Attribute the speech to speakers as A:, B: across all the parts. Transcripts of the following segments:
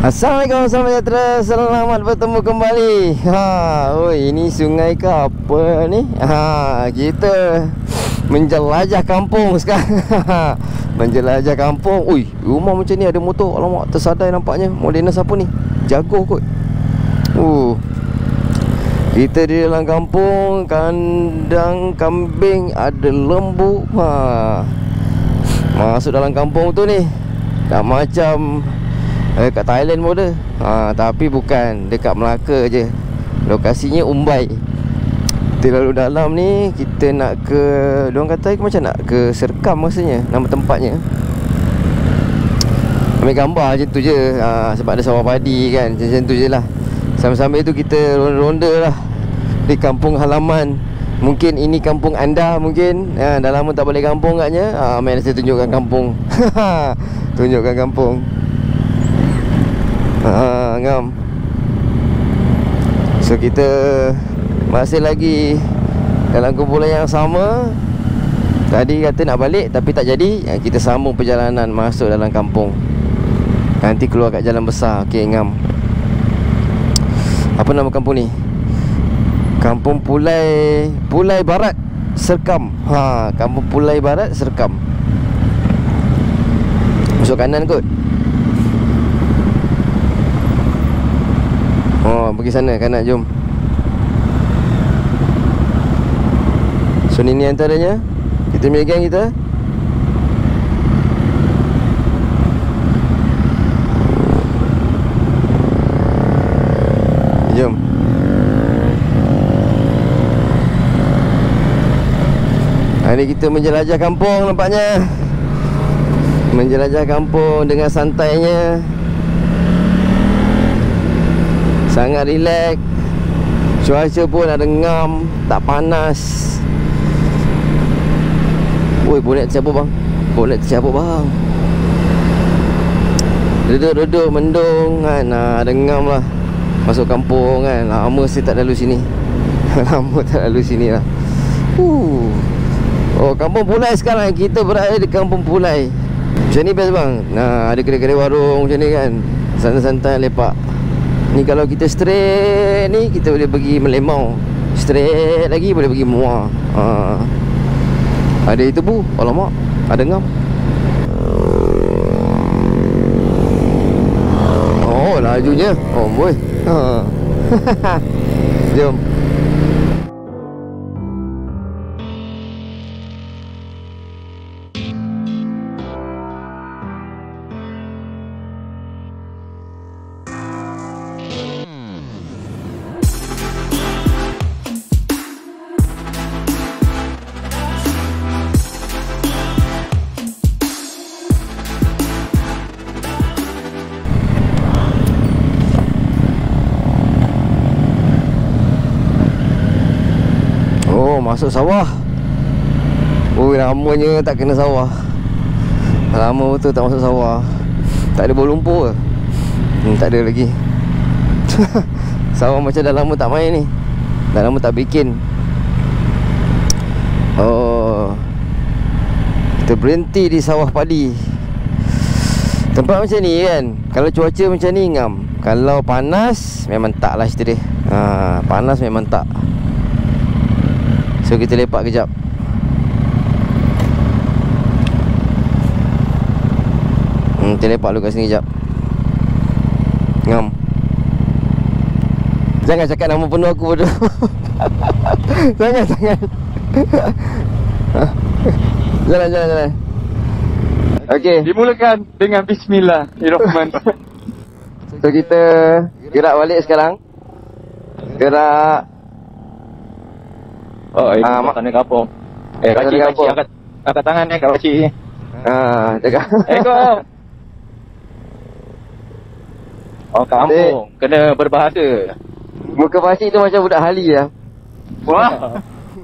A: Assalamualaikum, selamat sejahtera, selamat bertemu kembali. Ini sungai ke apa ni? Kita menjelajah kampung sekarang. Menjelajah kampung. Ui, rumah macam ni ada motor. Alamak, tersadai nampaknya. Modena siapa ni? Jago kot. Kita di dalam kampung, kandang kambing, ada lembu. Masuk dalam kampung tu ni tak macam kat Thailand pun ada. Tapi bukan, dekat Melaka je. Lokasinya Umbai. Kita lalu dalam ni, kita nak ke, diorang kata macam nak ke Serkam rasanya, nama tempatnya. Ambil gambar macam tu je. Sebab ada sawah padi kan, macam tu je lah. Sambil-sambil tu kita ronda lah di kampung halaman. Mungkin ini kampung anda, mungkin dah lama tak balik kampung katnya. Main saya tunjukkan kampung. Tunjukkan kampung. Ngam. So kita masih lagi dalam kumpulan yang sama. Tadi kata nak balik tapi tak jadi. Kita sambung perjalanan masuk dalam kampung. Nanti keluar kat jalan besar. Okey, ngam. Apa nama kampung ni? Kampung Pulai Barat Serkam. Kampung Pulai Barat Serkam. Masuk kanan kot. Pergi sana kanan, jom. So ni antaranya. Kita punya geng kita. Jom. Hari kita menjelajah kampung nampaknya. Menjelajah kampung dengan santainya. Sangat relax. Cuaca pun ada ngam, tak panas. Oi, bonet tercabut bang. Bonet tercabut bang. Duduk-duduk mendung kan. Ada ngam lah. Masuk kampung kan. Lama saya tak lalu sini. Lama tak lalu sini lah. Kampung Pulai sekarang. Kita berada di Kampung Pulai. Macam ni best bang. Ada kedai-kedai warung macam ni kan. Santai-santai lepak. Ni kalau kita straight ni, kita boleh pergi Melemau. Straight lagi boleh pergi Muar. Ada itu bu. Alamak, ada ngam. Lajunya. Boy. Jom. Masuk sawah. Lamanya tak kena sawah. Lama betul tak masuk sawah. Tak ada bau lumpur ke? Tak ada lagi. Sawah macam dah lama tak main ni. Dah lama tak bikin. Kita berhenti di sawah padi. Tempat macam ni kan, kalau cuaca macam ni ngam. Kalau panas memang tak lah cerita dia. Panas memang tak. So kita lepak kejap. Kita lepak dulu kat sini kejap. Ngam. Jangan cakap nama penuh aku bodoh. Jangan. Jalan. Okey.
B: Dimulakan dengan Bismillahirrahmanirrahim.
A: So kita gerak balik sekarang. Gerak.
B: Sana kampung. Pakcik angkat tangan kat pakcik.
A: Cakap.
B: Kampung kena berbahasa.
A: Muka pakcik tu macam budak Hali lah.
B: Wah.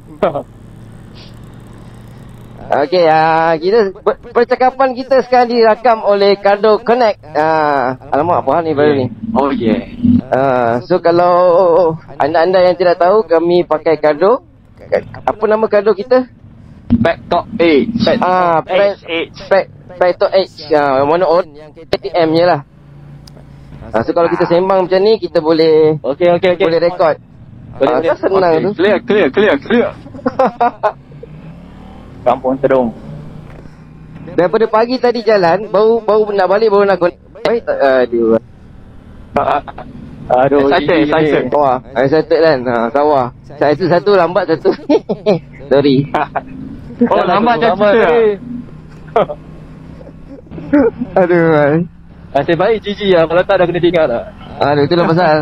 A: Okey, kita percakapan kita sekarang dirakam oleh Cardo Connect. Alamak, apa hal ni baru ni?
B: Oh yeah.
A: So kalau anda-anda yang tidak tahu, kami pakai Cardo. Apa nama Cardo kita?
B: Backtalk H.
A: Backtalk H. Mana on yang KTM je lah. So kalau kita sembang macam ni, kita boleh
B: Okey.
A: boleh rekod.
B: Boleh.
A: Kan senang tu.
B: Clear. Kampung Tedong.
A: Daripada pagi tadi jalan, baru nak balik, baru nak connect. Baik tak?
B: Aduh, excited.
A: Wah, excited kan? Sawah. Satu lambat, satu. Sorry.
B: Oh, lambat je cerita.
A: Aduh, man.
B: Nasib baik Gigi lah, kalau tak dah kena tinggal lah.
A: Aduh, itulah pasal.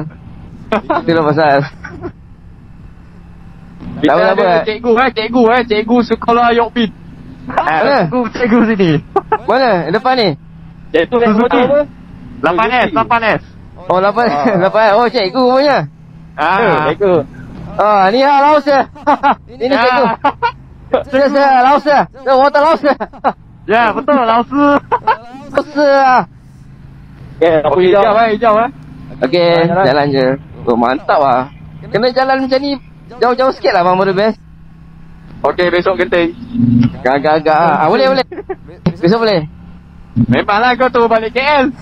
B: Kita
A: Tahu
B: ada
A: apa?
B: cikgu sekolah Yorkpin.
A: Mana?
B: Cikgu sini.
A: Mana? Depan ni?
B: Cikgu yang betul apa? 8S.
A: Oh, 8. Oh, cikgu punya.
B: Cikgu.
A: Ni laos je. Ini cikgu. Saya laos je. Water laos je.
B: Ya, betul, laosu.
A: Laos je.
B: Okey, hijau.
A: Okey, jalan je. Oh, mantap lah. Kena jalan macam ni jauh-jauh sikit lah, bang, baru best.
B: Okey, besok genting.
A: Agak-agak. Boleh. Besok boleh.
B: Memanglah kau tu balik KL.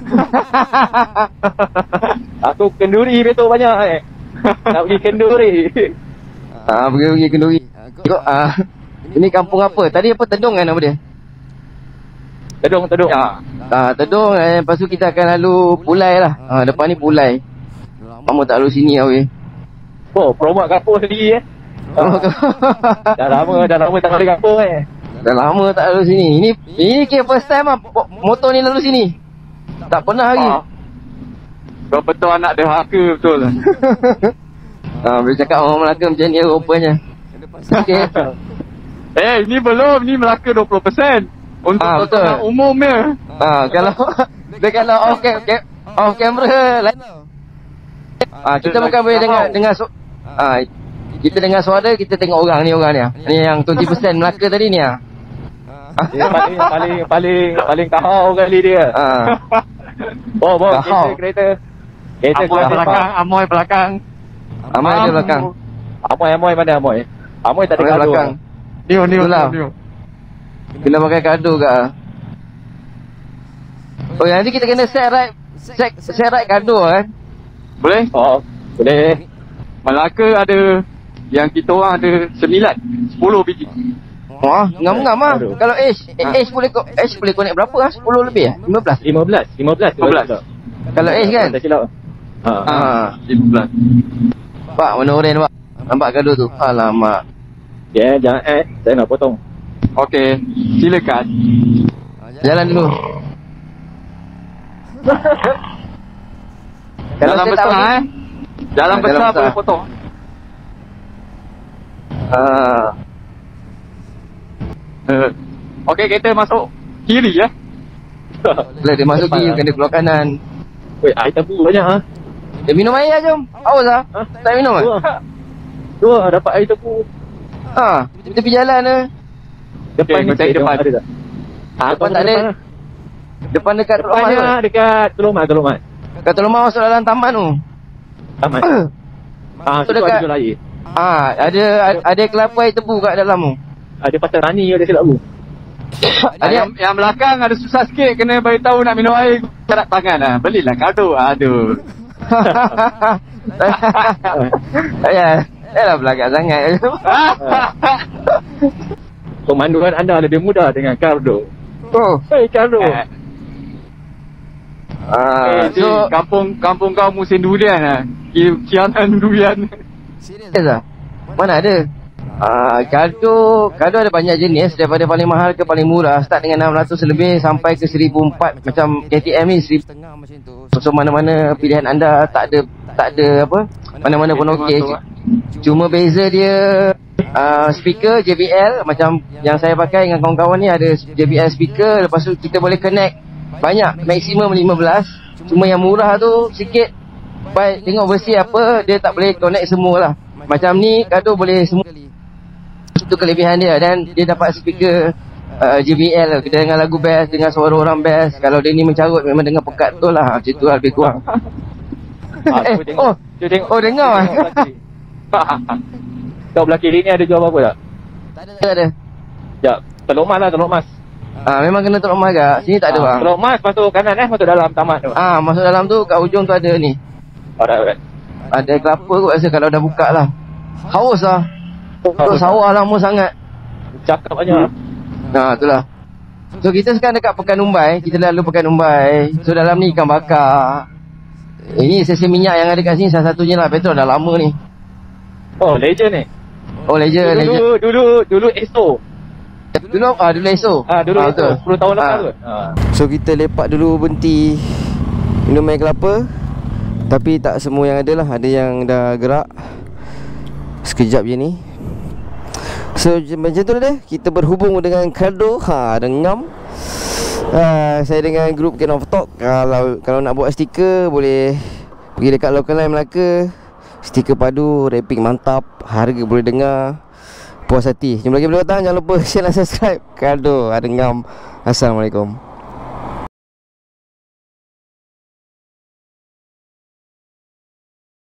B: Aku kenduri besok banyak nak pergi kenduri.
A: Pergi kenduri. Tengok, ini kampung apa? Tadi apa, Tedong kan nama dia?
B: Tedong. Ya.
A: Tedong, lepas tu kita akan lalu Pulai lah. Depan ni Pulai. Lama tak lalu sini lah, weh.
B: Oh, promote kampung sendiri Dah lama tak balik kampung
A: Dah lama tak lalu sini. Ini kira first time lah motor ni lalu sini. Tak pernah lagi.
B: Kau betul anak derhaka betul.
A: Boleh cakap orang Melaka macam ni rupanya. Okay.
B: Ini belum, ni Melaka 20%. Untuk tontonan umumnya.
A: Kalau off camera lain. Kita bukan boleh dengar kita dengar suara, kita tengok orang ni. Ni yang 20% Melaka tadi ni
B: Dia paling kahau kali dia. Kereta belakang, Amoy belakang.
A: Amoy ada belakang.
B: Amoy mana Amoy? Amoy tak ada belakang. Ni.
A: Kena pakai kado ke? Oh, nanti kita kena set right kado kan?
B: Boleh? Boleh. Melaka ada, yang kita orang ada 10 biji.
A: Wah, ngam-ngam lah. Kalau H boleh connect berapa lah? 10 lebih 15?
B: 15.
A: Kalau H kan?
B: Tak silap. 15.
A: Pak, warna oren pak. Nampak kado tu? Alamak.
B: Ya, jangan saya nak potong. Okey, silakan.
A: Jalan dulu.
B: Jalan besar Jalan besar boleh potong. Okey, kita masuk kiri ya.
A: Boleh dia masuk kiri, kena keluar kanan.
B: Weh, air tebu banyak
A: Minum air lah jom. Haus lah. Tak minum lah.
B: Dua dapat air tebu.
A: Tepi jalan lah.
B: Depan ni cari depan ada tak?
A: Depan tak ada. Depan dekat Teluk Mas.
B: Dekat Teluk Mas.
A: Dekat Teluk Mas masuk dalam taman tu.
B: Taman.
A: Tu dekat
B: jual air.
A: Ada kelapa air tebu kat dalam tu.
B: Ada pasal Rani ada silap aku. Yang belakang ada susah sikit, kena bagi tahu nak minum air carat tangan lah. Belilah kado. Aduh.
A: Yalah belakang sangat.
B: Pemanduan anda lebih mudah dengan kardo. Kardo. So kampung kau musim durian lah. Kianan durian.
A: Serius lah? Mana ada? Kado ada banyak jenis, daripada paling mahal ke paling murah. Start dengan 600 lebih sampai ke 1,400. Macam KTM ni 1,500 macam tu. So mana-mana pilihan anda, tak ada apa, mana-mana pun okey. Cuma beza dia speaker JBL. Macam yang saya pakai dengan kawan-kawan ni, ada JBL speaker. Lepas tu kita boleh connect banyak, maksimum 15. Cuma yang murah tu sikit, baik tengok versi apa, dia tak boleh connect semua lah. Macam ni kado boleh semua. Itu kelebihan dia. Dan dia dapat speaker JBL, kita dengar lagu best, dengar suara orang best. Kalau dia ni mencarut memang dengar pekat betul lah. Macam tu lah lebih kurang. Dengar lah.
B: Kau belah kiri ni ada jual apa tak?
A: Tak ada.
B: Ya, Teluk Mas lah, Teluk Mas.
A: Memang kena Teluk Mas agak. Sini tak ada bang.
B: Teluk Mas masuk kanan masuk dalam taman tu.
A: Masuk dalam tu kat ujung tu ada ni.
B: Alright.
A: Ada kelapa kot rasa kalau dah buka lah. Haus lah. Terus sawah lama sangat.
B: Cakap aja.
A: Itulah. So kita sekarang dekat Pekan Umbai. Kita lalu Pekan Umbai. So dalam ni ikan bakar. Ini stesen minyak yang ada kat sini salah satunya lah. Petrol dah lama ni.
B: Oh, legend ni.
A: Oh, legend.
B: Dulu ESO.
A: Dulu ESO.
B: Dulu ESO. 10 tahun lepas tu.
A: So kita lepak dulu, berhenti minum air kelapa. Tapi tak semua yang ada lah. Ada yang dah gerak. Sekejap je ni. So macam tu dah. Kita berhubung dengan Cardo. Dengan saya dengan grup Can of Talk. Kalau nak buat stiker, boleh pergi dekat Local Line Melaka. Stiker padu, wrapping mantap, harga boleh dengar, puas hati. Jumpa lagi video datang. Jangan lupa share dan subscribe. Cardo Ngam. Assalamualaikum.